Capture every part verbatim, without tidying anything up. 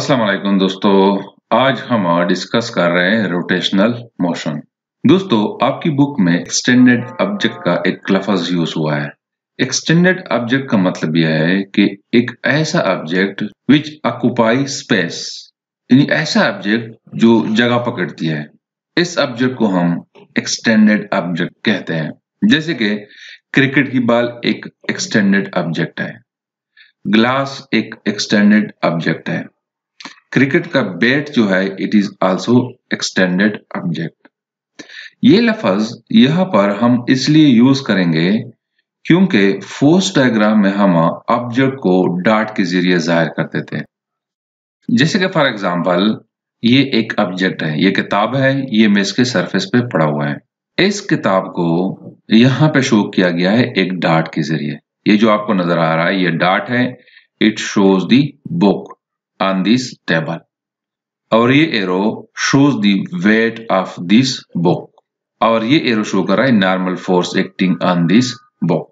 अस्सलाम वालेकुम दोस्तों, आज हम डिस्कस कर रहे हैं रोटेशनल मोशन। दोस्तों, आपकी बुक में एक्सटेंडेड ऑब्जेक्ट का एक लफ्ज यूज हुआ है। एक्सटेंडेड ऑब्जेक्ट का मतलब यह है कि एक ऐसा ऑब्जेक्ट विच ऑक्युपाई स्पेस, यानी ऐसा ऑब्जेक्ट जो जगह पकड़ती है। इस ऑब्जेक्ट को हम एक्सटेंडेड ऑब्जेक्ट कहते हैं। जैसे कि क्रिकेट की बॉल एक एक्सटेंडेड ऑब्जेक्ट है, ग्लास एक एक्सटेंडेड ऑब्जेक्ट है, क्रिकेट का बैट जो है it is also extended object. ये लफ्ज यहाँ पर हम इसलिए यूज करेंगे क्योंकि फोर्स डायग्राम में हम ऑब्जेक्ट को डॉट के जरिए जाहिर करते थे। जैसे कि फॉर एग्जांपल ये एक ऑब्जेक्ट है, ये किताब है, ये मेज के सरफेस पे पड़ा हुआ है। इस किताब को यहाँ पे शो किया गया है एक डॉट के जरिए। ये जो आपको नजर आ रहा है ये डॉट है, it shows the book on this table, और ये arrow shows the weight of this book, और ये एरो शो कर रहा है normal force acting on this book.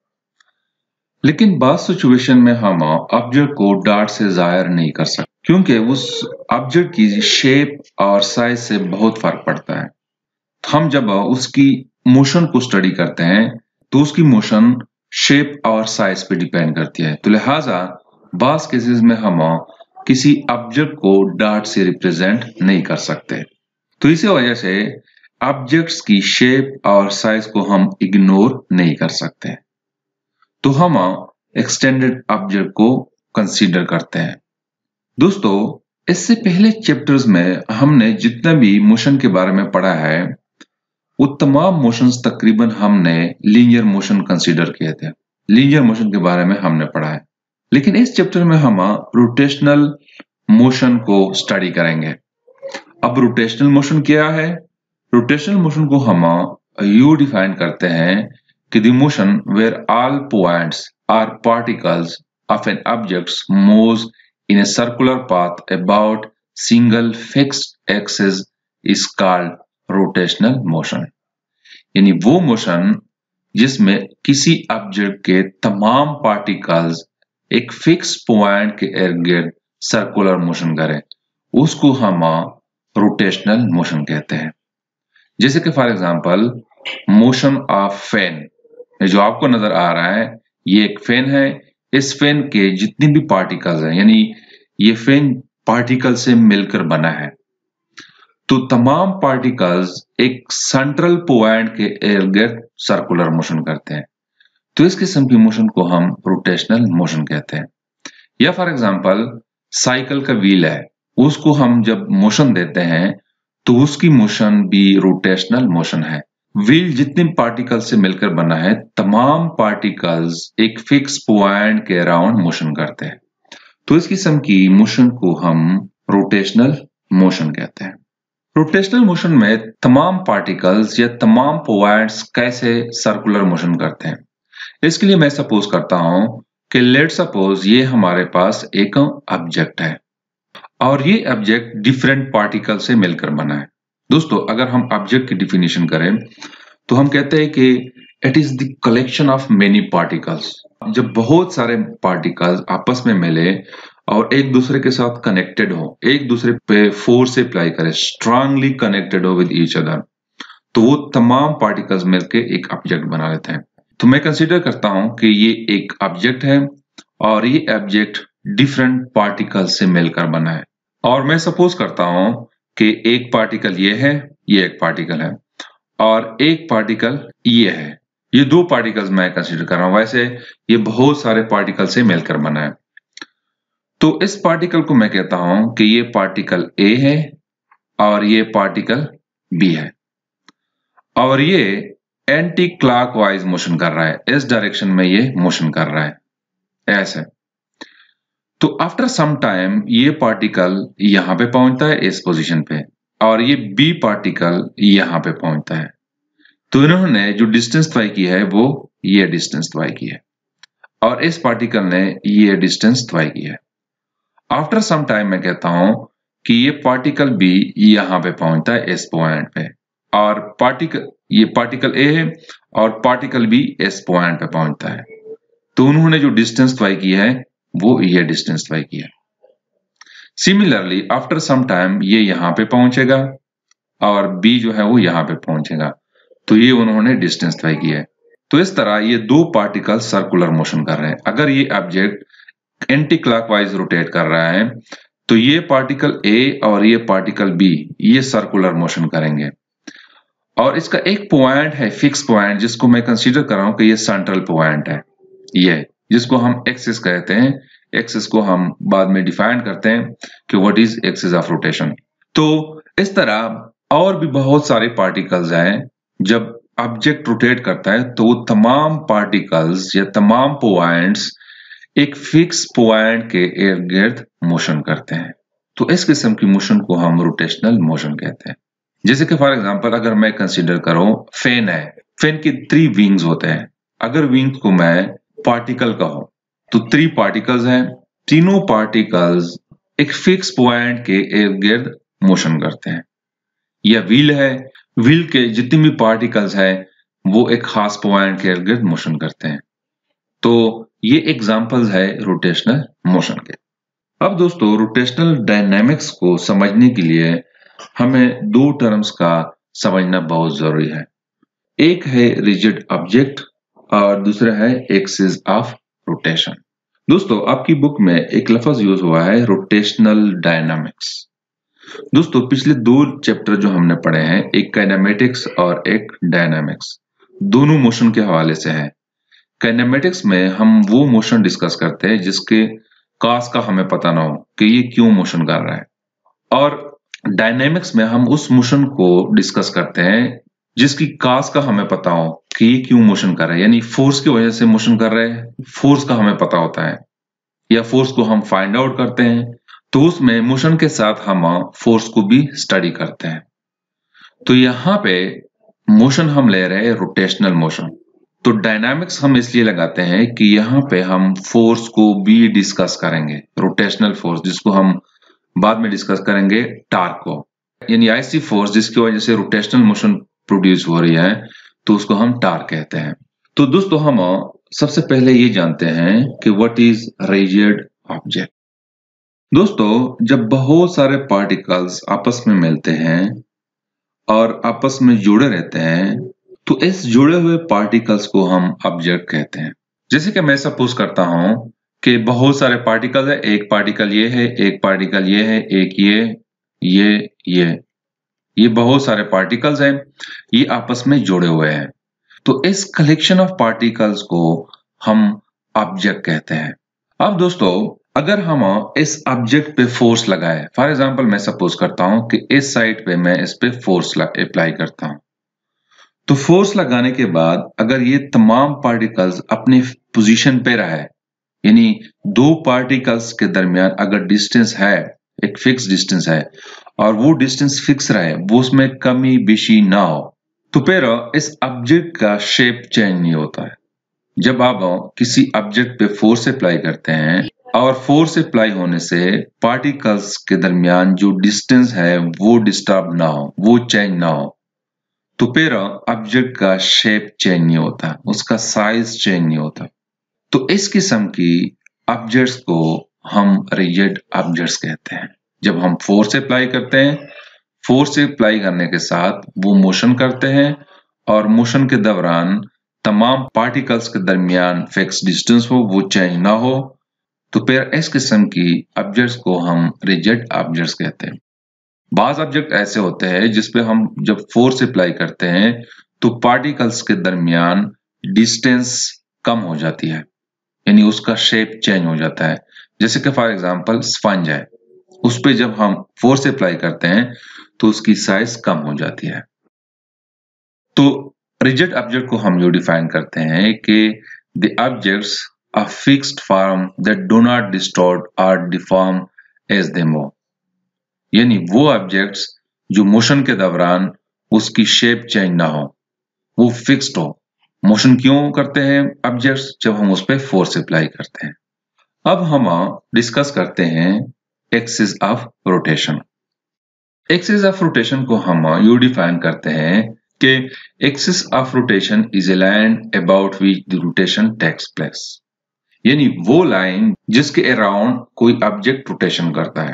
लेकिन बाद सिचुएशन में हम ऑब्जेक्ट को डॉट से जाहिर नहीं कर सकते क्योंकि उस ऑब्जेक्ट की शेप और साइज से बहुत फर्क पड़ता है। हम जब उसकी मोशन को स्टडी करते हैं तो उसकी मोशन शेप और साइज पे डिपेंड करती है, तो लिहाजा बास केसेस में हम किसी ऑब्जेक्ट को डॉट से रिप्रेजेंट नहीं कर सकते। तो इसी वजह से ऑब्जेक्ट्स की शेप और साइज को हम इग्नोर नहीं कर सकते, तो हम एक्सटेंडेड ऑब्जेक्ट को कंसीडर करते हैं। दोस्तों, इससे पहले चैप्टर्स में हमने जितना भी मोशन के बारे में पढ़ा है वो तमाम मोशंस तकरीबन हमने लीनियर मोशन कंसीडर किए थे। लीनियर मोशन के बारे में हमने पढ़ा है, लेकिन इस चैप्टर में हम रोटेशनल मोशन को स्टडी करेंगे। अब रोटेशनल मोशन क्या है? रोटेशनल मोशन को हम यू डिफाइन करते हैं कि the motion where all points are particles of an object moves in a circular path about single fixed axis is called rotational motion. यानी वो मोशन जिसमें किसी ऑब्जेक्ट के तमाम पार्टिकल्स एक फिक्स पॉइंट के इर्द गिर्द सर्कुलर मोशन करें, उसको हम रोटेशनल मोशन कहते हैं। जैसे कि for example motion of fan, जो आपको नजर आ रहा है ये एक फैन है। इस फैन के जितने भी पार्टिकल्स हैं, यानी ये फैन पार्टिकल से मिलकर बना है, तो तमाम पार्टिकल्स एक सेंट्रल पॉइंट के इर्द गिर्द सर्कुलर मोशन करते हैं, तो इस किस्म की मोशन को हम रोटेशनल मोशन कहते हैं। या फॉर एग्जांपल साइकिल का व्हील है, उसको हम जब मोशन देते हैं तो उसकी मोशन भी रोटेशनल मोशन है। व्हील जितने पार्टिकल से मिलकर बना है, तमाम पार्टिकल्स एक फिक्स पॉइंट के अराउंड मोशन करते हैं, तो इस किस्म की मोशन को हम रोटेशनल मोशन कहते हैं। रोटेशनल मोशन में तमाम पार्टिकल्स या तमाम पॉइंट्स कैसे सर्कुलर मोशन करते हैं, इसके लिए मैं सपोज करता हूं कि लेट सपोज ये हमारे पास एक ऑब्जेक्ट है और ये ऑब्जेक्ट डिफरेंट पार्टिकल से मिलकर बना है। दोस्तों, अगर हम ऑब्जेक्ट की डिफिनेशन करें तो हम कहते हैं कि it is the collection of many particles. जब बहुत सारे पार्टिकल्स आपस में मिले और एक दूसरे के साथ कनेक्टेड हो, एक दूसरे पे फोर्स अप्लाई करे, स्ट्रांगली कनेक्टेड हो विद ईच अदर, तो वो तमाम पार्टिकल्स मिलकर एक ऑब्जेक्ट बना लेते हैं। तो मैं कंसीडर करता हूं कि ये एक ऑब्जेक्ट है और ये ऑब्जेक्ट डिफरेंट पार्टिकल से मिलकर बना है, और मैं सपोज करता हूं कि एक पार्टिकल ये है, ये एक पार्टिकल है, और एक पार्टिकल ये है। ये दो पार्टिकल्स मैं कंसीडर कर रहा हूं, वैसे ये बहुत सारे पार्टिकल से मिलकर बना है। तो इस पार्टिकल को मैं कहता हूं कि ये पार्टिकल ए है और ये पार्टिकल बी है, और ये एंटी क्लॉकवाइज मोशन कर रहा है, इस डायरेक्शन में ये मोशन कर रहा है ऐसे। तो आफ्टर सम टाइम ये पार्टिकल यहां पे पहुंचता है इस पोजीशन पे, और ये बी पार्टिकल यहां पे पहुंचता है। तो इन्होंने जो डिस्टेंस तय की है वो ये डिस्टेंस तय की है, और इस पार्टिकल ने ये डिस्टेंस तय की है। आफ्टर सम टाइम मैं कहता हूं कि ये पार्टिकल बी यहां पे पहुंचता है इस पॉइंट पे, और पार्टिकल ये पार्टिकल ए है और पार्टिकल बी इस पॉइंट पे पहुंचता है, तो उन्होंने जो डिस्टेंस तय की है वो ये डिस्टेंस तय की है। सिमिलरली आफ्टर सम टाइम ये यहाँ पे पहुंचेगा और बी जो है वो यहाँ पे पहुंचेगा, तो ये उन्होंने डिस्टेंस तय किया है। तो इस तरह ये दो पार्टिकल सर्कुलर मोशन कर रहे हैं। अगर ये ऑब्जेक्ट एंटी क्लॉकवाइज रोटेट कर रहा है तो ये पार्टिकल ए और ये पार्टिकल बी ये सर्कुलर मोशन करेंगे। और इसका एक पॉइंट है, फिक्स पॉइंट, जिसको मैं कंसीडर कर रहा हूं कि ये सेंट्रल पॉइंट है, ये जिसको हम एक्सिस कहते हैं। एक्सिस को हम बाद में डिफाइन करते हैं कि what is axis of rotation. तो इस तरह और भी बहुत सारे पार्टिकल्स हैं, जब ऑब्जेक्ट रोटेट करता है तो वो तमाम पार्टिकल्स या तमाम पॉइंट्स एक फिक्स पॉइंट के इर्द गिर्द मोशन करते हैं। तो इस किस्म की मोशन को हम रोटेशनल मोशन कहते हैं। जैसे कि फॉर एग्जांपल अगर मैं कंसीडर करूं फैन है, फैन के थ्री विंग्स होते हैं। अगर विंग को मैं पार्टिकल कहूं तो थ्री पार्टिकल्स हैं, तीनों पार्टिकल्स एक फिक्स पॉइंट के इर्द गिर्द मोशन करते हैं। या व्हील है, व्हील के जितने भी पार्टिकल्स हैं वो एक खास पॉइंट के इर्द गिर्द मोशन करते हैं। तो ये एग्जांपल्स है रोटेशनल मोशन के। अब दोस्तों रोटेशनल डायनामिक्स को समझने के लिए हमें दो टर्म्स का समझना बहुत जरूरी है। एक है रिजिड ऑब्जेक्ट और दूसरा है एक्सिस ऑफ रोटेशन। दोस्तों आपकी बुक में एक लफ्ज यूज हुआ है रोटेशनल डायनामिक्स। दोस्तों पिछले दो चैप्टर जो हमने पढ़े हैं, एक काइनेमेटिक्स और एक डायनामिक्स, दोनों मोशन के हवाले से है। काइनेमेटिक्स में हम वो मोशन डिस्कस करते हैं जिसके काज का हमें पता ना हो कि ये क्यों मोशन कर रहा है, और डायनेमिक्स में हम उस मोशन को डिस्कस करते हैं जिसकी काज का हमें पता हो कि ये क्यों मोशन कर रहा है। यानी फोर्स की वजह से मोशन कर रहे हैं, फोर्स का हमें पता होता है या फोर्स को हम फाइंड आउट करते हैं, तो उसमें मोशन के साथ हम फोर्स को भी स्टडी करते हैं। तो यहाँ पे मोशन हम ले रहे हैं रोटेशनल मोशन। तो डायनामिक्स हम इसलिए लगाते हैं कि यहाँ पे हम फोर्स को भी डिस्कस करेंगे, रोटेशनल फोर्स जिसको हम बाद में डिस्कस करेंगे टार्क को, यानी ऐसी फोर्स जिसकी वजह से रोटेशनल मोशन प्रोड्यूस हो रही है, तो उसको हम टार्क कहते हैं। तो दोस्तों हम सबसे पहले ये जानते हैं कि व्हाट इज रिजिड ऑब्जेक्ट। दोस्तों जब बहुत सारे पार्टिकल्स आपस में मिलते हैं और आपस में जुड़े रहते हैं तो इस जुड़े हुए पार्टिकल्स को हम ऑब्जेक्ट कहते हैं। जैसे कि मैं सपोज करता हूं कि बहुत सारे पार्टिकल है, एक पार्टिकल ये है, एक पार्टिकल ये है, एक ये ये ये ये बहुत सारे पार्टिकल्स हैं, ये आपस में जुड़े हुए हैं। तो इस कलेक्शन ऑफ पार्टिकल्स को हम ऑब्जेक्ट कहते हैं। अब दोस्तों अगर हम इस ऑब्जेक्ट पे फोर्स लगाए, फॉर एग्जांपल मैं सपोज करता हूं कि इस साइड पे मैं इस पे फोर्स अप्लाई करता हूं, तो फोर्स लगाने के बाद अगर ये तमाम पार्टिकल्स अपने पोजीशन पे रहे, यानी दो पार्टिकल्स के दरमियान अगर डिस्टेंस है, एक फिक्स डिस्टेंस है और वो डिस्टेंस फिक्स रहे, वो उसमें कमी बेशी ना हो, तो फिर इस ऑब्जेक्ट का शेप चेंज नहीं होता है। जब आप किसी ऑब्जेक्ट पे फोर्स अप्लाई करते हैं और फोर्स अप्लाई होने से पार्टिकल्स के दरमियान जो डिस्टेंस है वो डिस्टर्ब ना हो, वो चेंज ना हो, तो फिर ऑब्जेक्ट का शेप चेंज नहीं होता, उसका साइज चेंज नहीं होता। तो इस किस्म की ऑब्जेक्ट्स को हम रिजिड ऑब्जेक्ट्स कहते हैं। जब हम फोर्स अप्लाई करते हैं, फोर्स अप्लाई करने के साथ वो मोशन करते हैं और मोशन के दौरान तमाम पार्टिकल्स के दरमियान फिक्स डिस्टेंस हो, वो चेंज ना हो, तो फिर इस किस्म की ऑब्जेक्ट्स को हम रिजिड ऑब्जेक्ट्स कहते हैं। बाज ऑब्जेक्ट ऐसे होते हैं जिसपे हम जब फोर्स अप्लाई करते हैं तो पार्टिकल्स के दरमियान डिस्टेंस कम हो जाती है, यानी उसका शेप चेंज हो जाता है। जैसे कि फॉर एग्जांपल स्पंज है, उस पे जब हम फोर्स अप्लाई करते हैं तो उसकी साइज कम हो जाती है। तो रिजिड ऑब्जेक्ट को हम जो डिफाइन करते हैं कि the objects are fixed form that do not distort और डिफॉर्म एज दे मूव, यानी वो ऑब्जेक्ट्स जो मोशन के दौरान उसकी शेप चेंज ना हो, वो फिक्स्ड हो। मोशन क्यों करते हैं ऑब्जेक्ट्स? जब हम उस पर फोर्स अप्लाई करते हैं। अब हम डिस्कस करते हैं axis of rotation. Axis of rotation को हम यू डिफाइन करते हैं कि axis of rotation is a line about which the rotation takes place, यानी वो लाइन जिसके अराउंड कोई ऑब्जेक्ट रोटेशन करता है।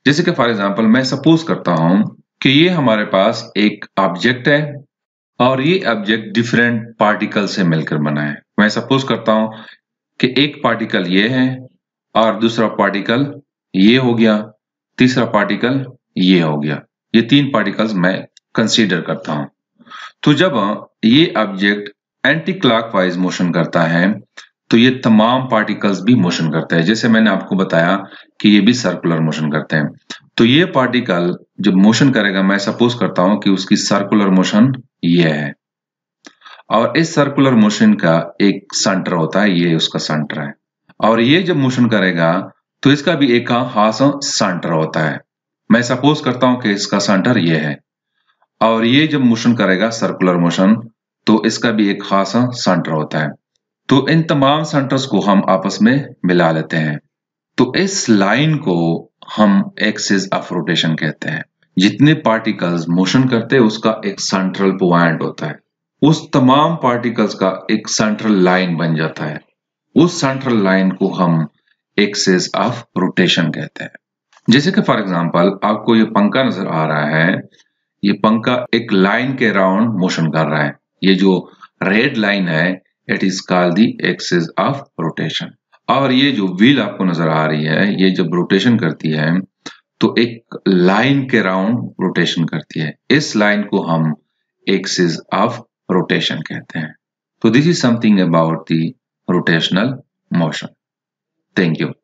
जैसे कि फॉर एग्जांपल मैं सपोज करता हूं कि ये हमारे पास एक ऑब्जेक्ट है और ये ऑब्जेक्ट डिफरेंट पार्टिकल से मिलकर बना है। मैं सपोज करता हूं कि एक पार्टिकल ये है और दूसरा पार्टिकल ये हो गया, तीसरा पार्टिकल ये हो गया। ये तीन पार्टिकल्स मैं कंसीडर करता हूं। तो जब ये ऑब्जेक्ट एंटी क्लॉकवाइज मोशन करता है तो ये तमाम पार्टिकल्स भी मोशन करते हैं। जैसे मैंने आपको बताया कि ये भी सर्कुलर मोशन करते हैं। तो ये पार्टिकल जब मोशन करेगा, मैं सपोज करता हूं कि उसकी सर्कुलर मोशन ये है और इस सर्कुलर मोशन का एक सेंटर होता है, ये उसका सेंटर है। और ये जब मोशन करेगा तो इसका भी एक खास सेंटर होता है। मैं सपोज करता हूं कि इसका सेंटर ये है और ये जब मोशन करेगा सर्कुलर मोशन तो इसका भी एक खास सेंटर होता है। तो इन तमाम सेंटर्स को हम आपस में मिला लेते हैं। तो इस लाइन को हम एक्सिस ऑफ रोटेशन कहते हैं। जितने पार्टिकल्स मोशन करते हैं उसका एक सेंट्रल पॉइंट होता है, उस तमाम पार्टिकल्स का एक सेंट्रल लाइन बन जाता है। उस सेंट्रल लाइन को हम एक्सिस ऑफ रोटेशन कहते हैं। जैसे कि फॉर एग्जांपल आपको ये पंखा नजर आ रहा है, ये पंखा एक लाइन के राउंड मोशन कर रहा है। ये जो रेड लाइन है it is called the axis of rotation. और ये जो व्हील आपको नजर आ रही है, ये जब रोटेशन करती है तो एक लाइन के राउंड रोटेशन करती है। इस लाइन को हम एक्सिस ऑफ रोटेशन कहते हैं। तो this is something about the rotational motion. Thank you.